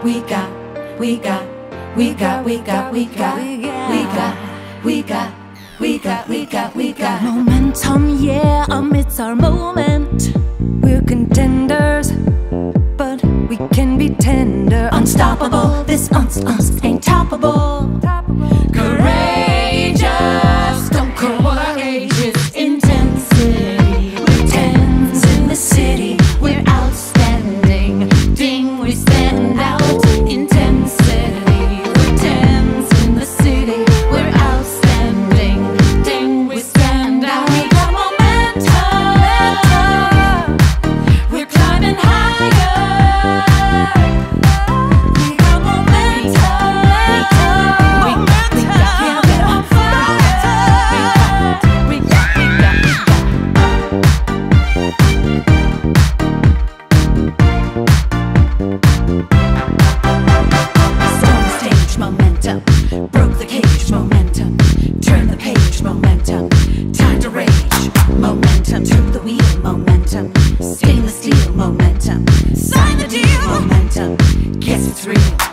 we got, we got, we got, we got, we got, we got, we got, we got, we got, we got momentum, yeah, it's our moment. We're contenders, but we can be tender. Unstoppable, this ain't toppable. Courageous, don't care what our age is. Intensity, we're tens in the city. We're outstanding, ding, we stand out. Intensity, we're tens in the city. We're outstanding, ding, we stand out. We got momentum, we're climbing higher. We got momentum, yeah, we're on fire. We got. Storm stage momentum, broke the cage momentum, turn the page momentum, time to rage momentum, took the wheel momentum, stainless steel momentum, sign the deal momentum, guess it's real.